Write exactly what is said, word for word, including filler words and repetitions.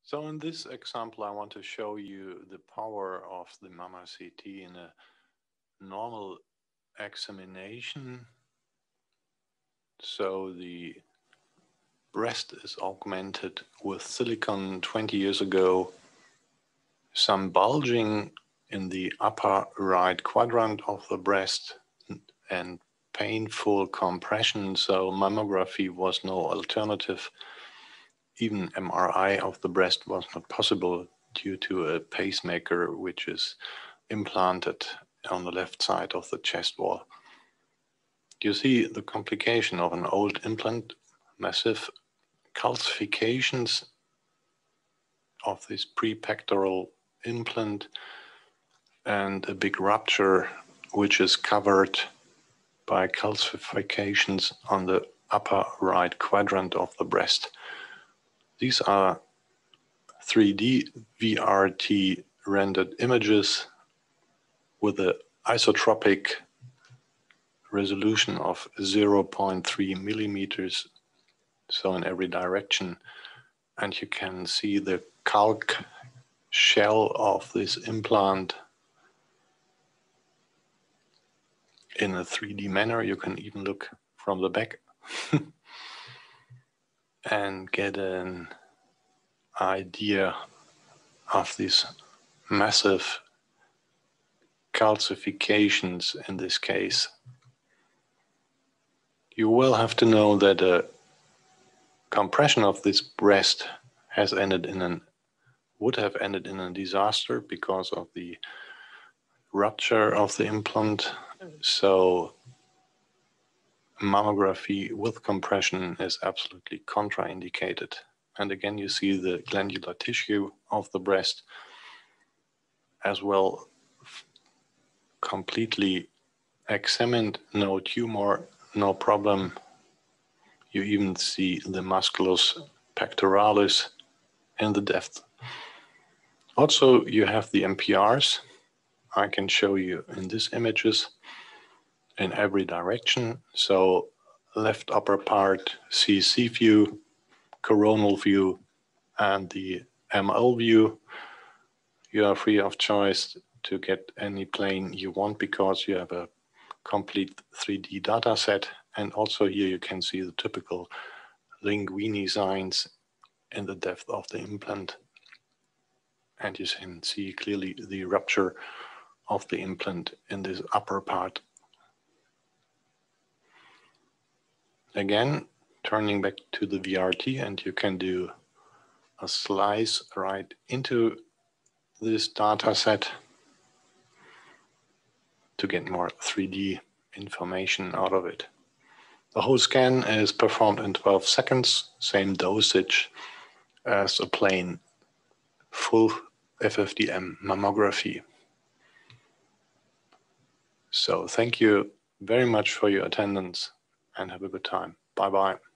So in this example, I want to show you the power of the Mamma C T in a normal examination. So the breast is augmented with silicone twenty years ago, some bulging in the upper right quadrant of the breast and painful compression, so mammography was no alternative. Even M R I of the breast was not possible due to a pacemaker which is implanted on the left side of the chest wall. You see the complication of an old implant, massive calcifications of this prepectoral implant and a big rupture which is covered by calcifications on the upper right quadrant of the breast. These are three D V R T rendered images with an isotopic resolution of zero point three millimeters, so in every direction. And you can see the calc shell of this implant in a three D manner. You can even look from the back and get an idea of these massive calcifications in this case. You will have to know that a compression of this breast has ended in an would have ended in a disaster because of the rupture of the implant. So mammography with compression is absolutely contraindicated. And again, you see the glandular tissue of the breast as well, completely examined, no tumor, no problem. You even see the musculus pectoralis in the depth. Also, you have the M P Rs. I can show you in these images in every direction. So left upper part, C C view, coronal view, and the M L view. You are free of choice to get any plane you want because you have a complete three D data set. And also here you can see the typical linguini signs in the depth of the implant. And you can see clearly the rupture of the implant in this upper part. Again, turning back to the V R T, and you can do a slice right into this data set to get more three D information out of it. The whole scan is performed in twelve seconds, same dosage as a plain full F F D M mammography. So thank you very much for your attendance and have a good time. Bye-bye.